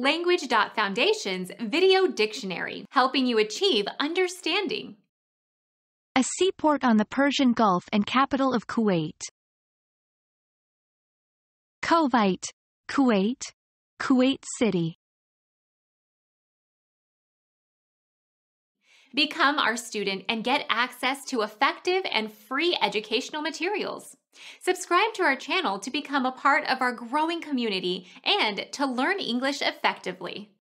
Language.Foundation's Video Dictionary, helping you achieve understanding. A seaport on the Persian Gulf and capital of Kuwait. KUWAIT, Kuwait, Kuwait City. Become our student and get access to effective and free educational materials. Subscribe to our channel to become a part of our growing community and to learn English effectively.